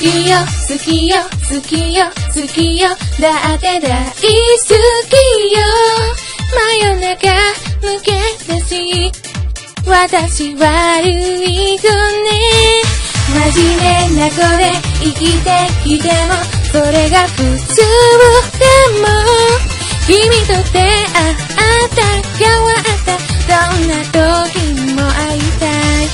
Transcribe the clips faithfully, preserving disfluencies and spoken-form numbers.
きよ好きよ好きよ好きよだって大好きよ真夜中抜け出し私悪い子ね真面目な子で生きてきてもそれが普通でも君と出会った変わったどんな時も会いたい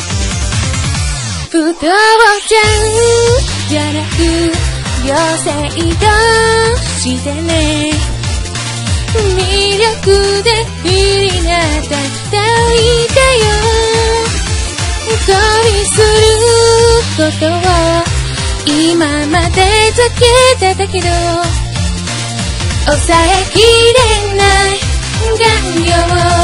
不動じゃんじゃなく余生としてね魅力で入りなった大だよ恋することを今まで避けてたけど抑えきれない願望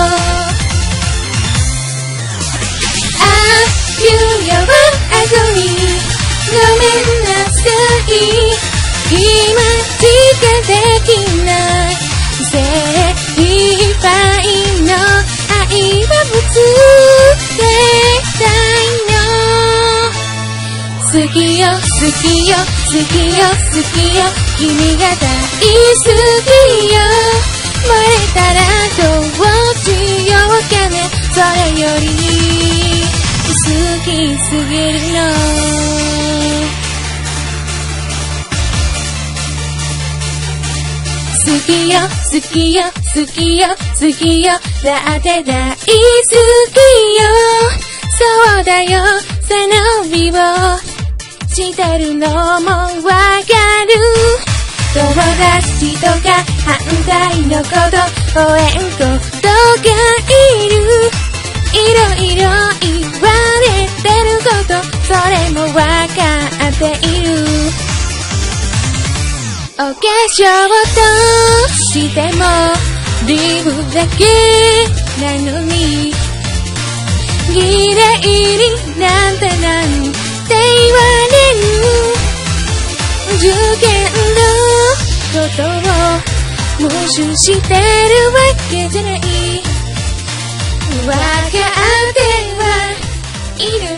あ夕夜は後にごめんなさい今しかできない精一杯の愛はぶつけたいの好きよ好きよ好きよ好きよ君が大好きよ漏れたらどうしようかねそれより好きすぎるの好きよ好きよ好きよ好きよだって大好きよそうだよ背伸びをしてるのもわかる友達とか反対のこと応援ことがいるいろいろ言われてることそれもわかっているお化粧としてもリブだけなのに綺麗になんてなんて言われる受験のことを無視してるわけじゃないわかってはいる